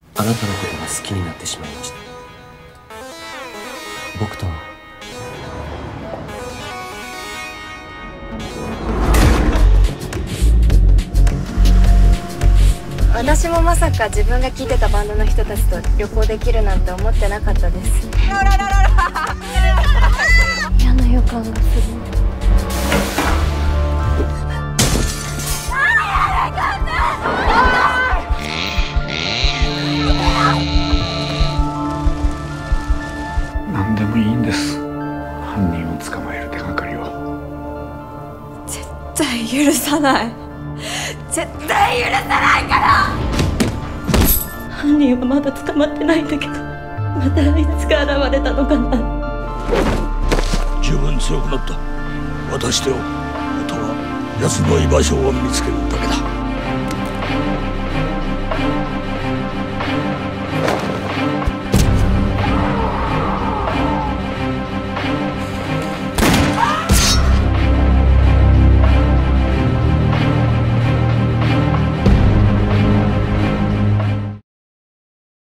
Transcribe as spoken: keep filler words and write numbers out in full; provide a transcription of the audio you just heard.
あなたのことが好きになってしまいました。僕と私もまさか自分が聴いてたバンドの人たちと旅行できるなんて思ってなかったです。嫌な予感がする。 何でもいいんです。犯人を捕まえる手がかりを。 絶対許さない。絶対許さないから。 犯人はまだ捕まってないんだけど、またあいつが現れたのかな。 十分強くなった。渡してよ。あとは奴の居場所を見つけるだけだ。